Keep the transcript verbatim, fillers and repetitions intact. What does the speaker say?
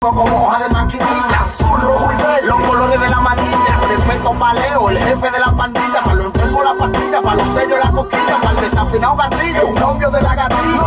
como hoja de maquinilla, azul, rojo y verde, los colores de la manilla. Respeto paleo, el jefe de la pandilla. Para los enfermos la pastilla, para los sellos la coquilla, para el desafinado gatillo, un novio de la gatilla.